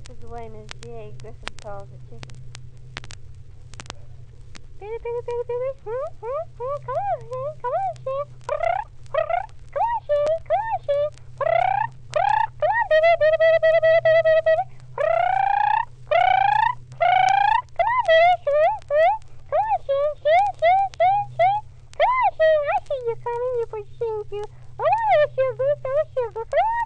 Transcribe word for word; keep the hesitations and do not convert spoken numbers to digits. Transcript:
This is Wayne and G A Griffin calls the chicken. Baby, baby, baby, baby. Hmm, hmm, hmm. Come on, Shane. Come on, Shane. Come on, Shane. Come on, Shane. Come on, baby, baby, baby, baby, baby, baby, baby, baby. Come on, baby. Come on, Shane. Shane, Shane, Shane, Shane. Come on, Shane. I see you coming. You put Shane, you. Oh, sugar, so sugar. Come on.